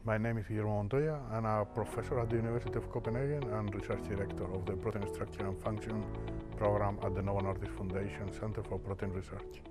My name is Guillermo Montoya. I'm a professor at the University of Copenhagen and research director of the Protein Structure and Function program at the Novo Nordisk Foundation Center for Protein Research.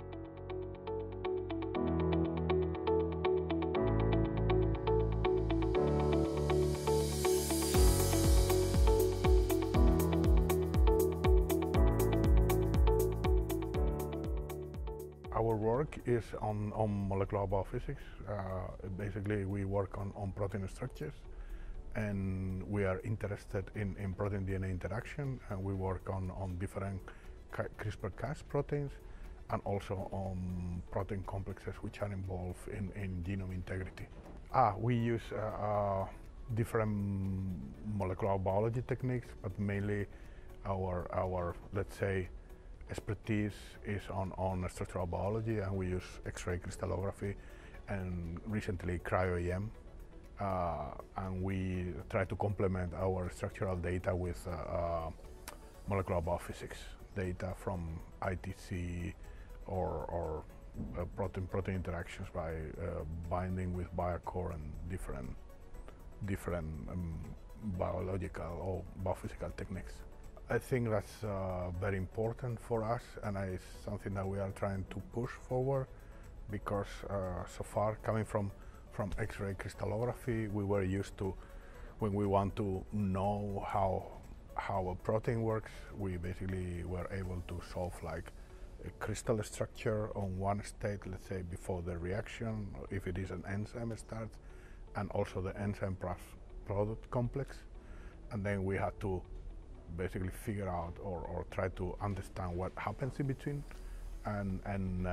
Our work is on molecular biophysics. Basically, we work on protein structures, and we are interested in protein-DNA interaction, and we work on different CRISPR-Cas proteins, and also on protein complexes which are involved in genome integrity. We use different molecular biology techniques, but mainly our let's say, expertise is on structural biology, and we use X-ray crystallography and recently cryo-EM, and we try to complement our structural data with molecular biophysics data from ITC or protein interactions by binding with BioCore and different biological or biophysical techniques. I think that's very important for us, and it's something that we are trying to push forward, because so far, coming from X-ray crystallography, we were used to, when we want to know how a protein works, we basically were able to solve like a crystal structure on one state, let's say before the reaction, if it is an enzyme starts, and also the enzyme product complex, and then we had to basically figure out or try to understand what happens in between, and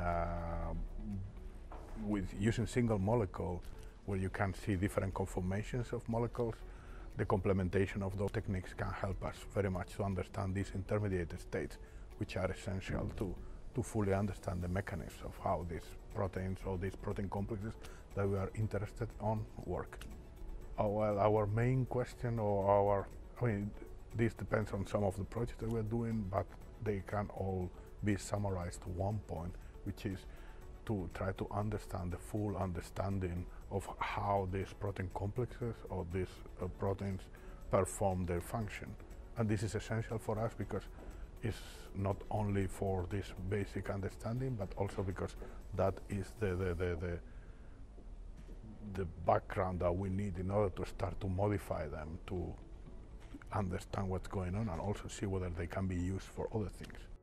with using single molecule, where you can see different conformations of molecules, the complementation of those techniques can help us very much to understand these intermediate states, which are essential to fully understand the mechanisms of how these proteins or these protein complexes that we are interested on work. Well, our main question, this depends on some of the projects that we're doing, but they can all be summarized to one point, which is to try to understand the full understanding of how these protein complexes or these proteins perform their function. And this is essential for us because it's not only for this basic understanding, but also because that is the background that we need in order to start to modify them to understand what's going on and also see whether they can be used for other things.